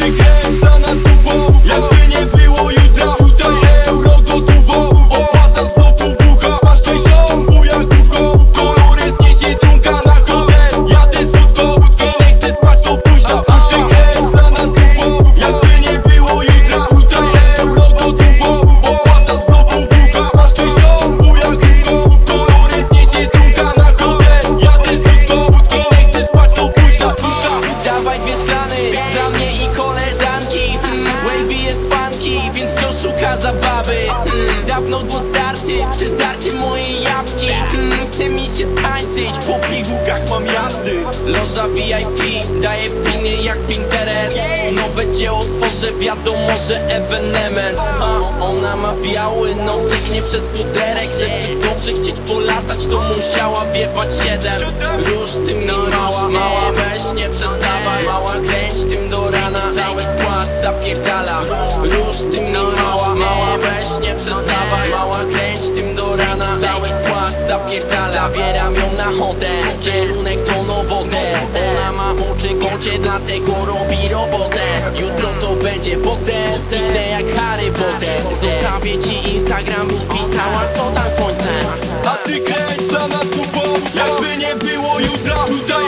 ty kręć dla nas dupą, jakby nie było jutra. Tutaj euro gotowo, opada z bloku bucha. Masz coś ziom, bujazdówką, kolory zniesie trunka na hotel. Jadę z wódką, nie chcę spać, to późno. Aż ty kręć dla nas dupą, jakby nie było jutra. Tutaj euro gotowo, opada z bloku bucha. Masz coś ziom, bujazdówką, kolory zniesie trunka na hotel. Jadę z wódką, nie chcę spać, to późno. Dawaj dwie szklany, dla mnie i koleżanki. Wavy jest funky, więc wciąż szuka zabawy. Dawno go starty, przy starcie mojej jabłki. Chce mi się tańczyć, po pigułkach mam jazdy. Loża VIP, daje piny jak Pinterest. Nowe dzieło tworzę, wiadomo, że ewenement. Ona ma biały nosek, nie przez puderek. Żeby dobrze chcieć polatać, to musiała wjebać 7. Róż tym no mała, mała, weź nie przestawaj. Mała kręć tym do rana, cały skład zapierdala. Róż tym no mała, mała, weź nie przestawaj. Mała kręć tym do rana, cały skład zapierdala. Zabieram ją na hotel, kierunek to nowodę. Ona ma oczy kocie, dlatego robi robotę. Jutro to będzie potem, zniknę jak Harry Potter. Zostawię ci Instagram, pisała co tam słońce. A ty kręć dla nas dupą, jakby nie było jutra. Tutaj